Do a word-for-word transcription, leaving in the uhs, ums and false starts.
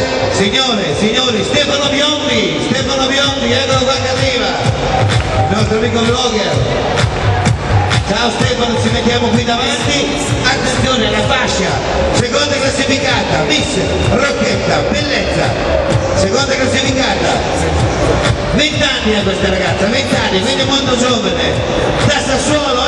Signore, signori, Stefano Biondi, Stefano Biondi, eccolo qua che arriva, il nostro amico vlogger. Ciao Stefano, ci mettiamo qui davanti, attenzione alla fascia, seconda classificata, Miss Rocchetta, bellezza, seconda classificata, venti anni a questa ragazza, venti anni, quindi molto giovane, da Sassuolo.